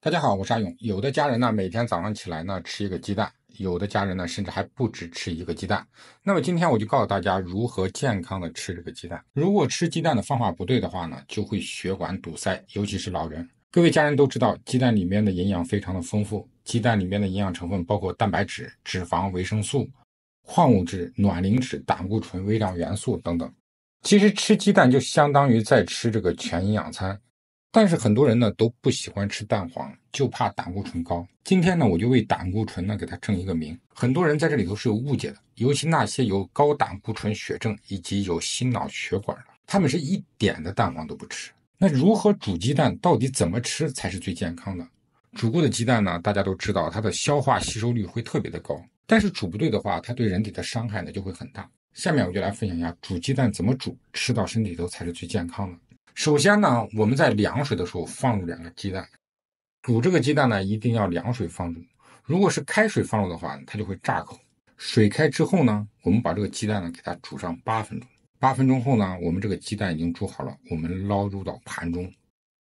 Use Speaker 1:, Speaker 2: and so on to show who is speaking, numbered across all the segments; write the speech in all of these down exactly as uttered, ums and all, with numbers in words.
Speaker 1: 大家好，我是阿勇。有的家人呢，每天早上起来呢吃一个鸡蛋；有的家人呢，甚至还不止吃一个鸡蛋。那么今天我就告诉大家如何健康的吃这个鸡蛋。如果吃鸡蛋的方法不对的话呢，就会血管堵塞，尤其是老人。各位家人都知道，鸡蛋里面的营养非常的丰富。鸡蛋里面的营养成分包括蛋白质、脂肪、维生素、矿物质、卵磷脂、胆固醇、微量元素等等。其实吃鸡蛋就相当于在吃这个全营养餐。但是很多人呢都不喜欢吃蛋黄，就怕胆固醇高。今天呢，我就为胆固醇呢给它正一个名。很多人在这里头是有误解的，尤其那些有高胆固醇血症以及有心脑血管的，他们是一点的蛋黄都不吃。那如何煮鸡蛋，到底怎么吃才是最健康的？煮过的鸡蛋呢，大家都知道它的消化吸收率会特别的高，但是煮不对的话，它对人体的伤害呢就会很大。下面我就来分享一下煮鸡蛋怎么煮，吃到身体里头才是最健康的。首先呢，我们在凉水的时候放入两个鸡蛋，煮这个鸡蛋呢一定要凉水放入，如果是开水放入的话，它就会炸口。水开之后呢，我们把这个鸡蛋呢给它煮上八分钟，八分钟后呢，我们这个鸡蛋已经煮好了，我们捞入到盘中。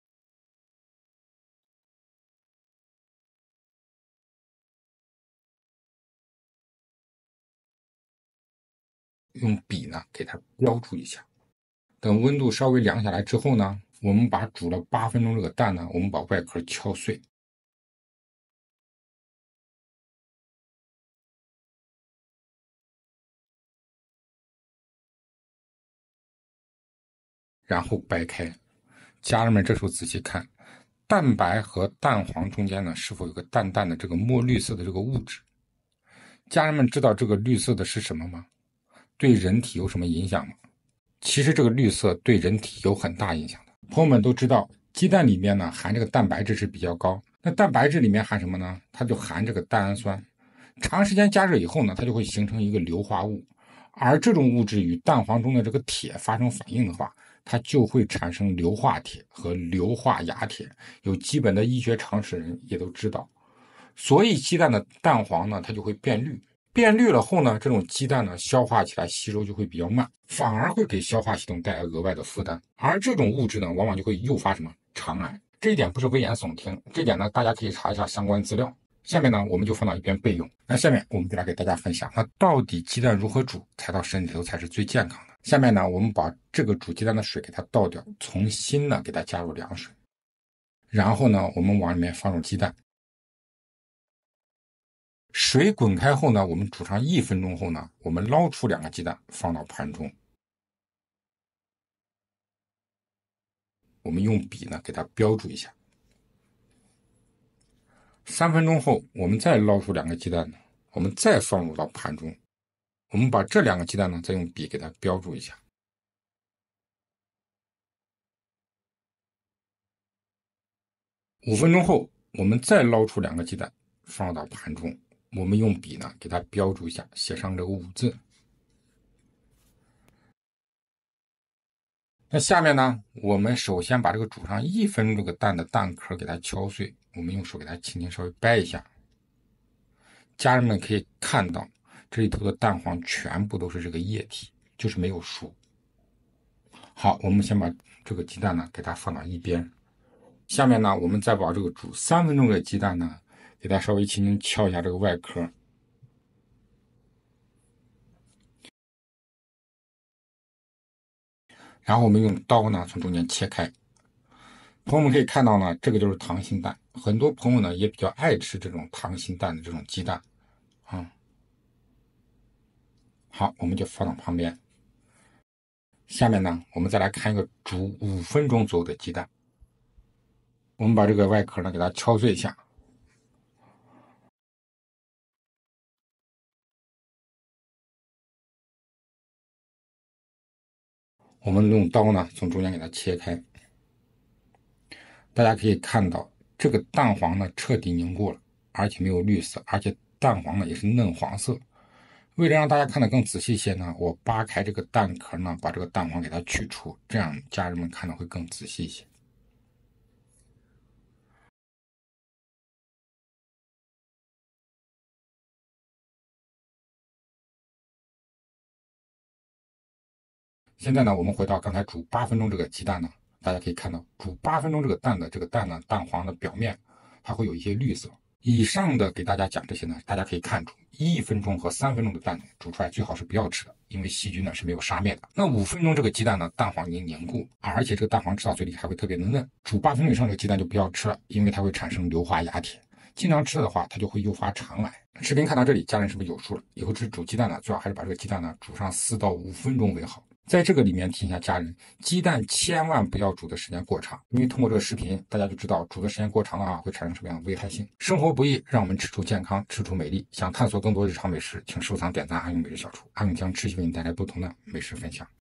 Speaker 1: 用笔呢给它标注一下，等温度稍微凉下来之后呢，我们把煮了八分钟这个蛋呢，我们把外壳敲碎，然后掰开。家人们这时候仔细看，蛋白和蛋黄中间呢是否有个淡淡的这个墨绿色的这个物质？家人们知道这个绿色的是什么吗？对人体有什么影响吗？其实这个绿色对人体有很大影响的。朋友们都知道，鸡蛋里面呢含这个蛋白质是比较高，那蛋白质里面含什么呢？它就含这个蛋氨酸。长时间加热以后呢，它就会形成一个硫化物，而这种物质与蛋黄中的这个铁发生反应的话，它就会产生硫化铁和硫化亚铁。有基本的医学常识人也都知道，所以鸡蛋的蛋黄呢，它就会变绿。变绿了后呢，这种鸡蛋呢消化起来吸收就会比较慢，反而会给消化系统带来额外的负担。而这种物质呢，往往就会诱发什么肠癌。这一点不是危言耸听，这点呢大家可以查一下相关资料。下面呢我们就放到一边备用。那下面我们就来给大家分享，那到底鸡蛋如何煮才到身体头才是最健康的？下面呢我们把这个煮鸡蛋的水给它倒掉，重新呢给它加入凉水，然后呢我们往里面放入鸡蛋。水滚开后呢，我们煮上一分钟后呢，我们捞出两个鸡蛋放到盘中，我们用笔呢给它标注一下。三分钟后，我们再捞出两个鸡蛋呢，我们再放入到盘中，我们把这两个鸡蛋呢再用笔给它标注一下。五分钟后，我们再捞出两个鸡蛋放到盘中，我们用笔呢给它标注一下，写上这个五字。那下面呢，我们首先把这个煮上一分钟这个蛋的蛋壳给它敲碎，我们用手给它轻轻稍微掰一下。家人们可以看到，这里头的蛋黄全部都是这个液体，就是没有熟。好，我们先把这个鸡蛋呢给它放到一边。下面呢，我们再把这个煮三分钟的鸡蛋呢，给它稍微轻轻敲一下这个外壳。然后我们用刀呢从中间切开。朋友们可以看到呢，这个就是溏心蛋，很多朋友呢也比较爱吃这种溏心蛋的这种鸡蛋啊。好，我们就放到旁边。下面呢，我们再来看一个煮五分钟左右的鸡蛋。我们把这个外壳呢给它敲碎一下。我们用刀呢从中间给它切开。大家可以看到，这个蛋黄呢彻底凝固了，而且没有绿色，而且蛋黄呢也是嫩黄色。为了让大家看得更仔细一些呢，我扒开这个蛋壳呢，把这个蛋黄给它取出，这样家人们看得会更仔细一些。现在呢，我们回到刚才煮八分钟这个鸡蛋呢，大家可以看到，煮八分钟这个蛋的这个蛋呢，蛋黄的表面还会有一些绿色。以上的给大家讲这些呢，大家可以看出，一分钟和三分钟的蛋煮出来最好是不要吃的，因为细菌呢是没有杀灭的。那五分钟这个鸡蛋呢，蛋黄已经凝固，而且这个蛋黄吃到嘴里还会特别的嫩。煮八分钟以上这个鸡蛋就不要吃了，因为它会产生硫化亚铁，经常吃的话，它就会诱发肠癌。视频看到这里，家人是不是有数了？以后吃煮鸡蛋呢，最好还是把这个鸡蛋呢煮上四到五分钟为好。在这个里面提醒一下家人，鸡蛋千万不要煮的时间过长，因为通过这个视频，大家就知道煮的时间过长的话会产生什么样的危害性。生活不易，让我们吃出健康，吃出美丽。想探索更多日常美食，请收藏、点赞阿勇美食小厨，阿勇将持续为你带来不同的美食分享。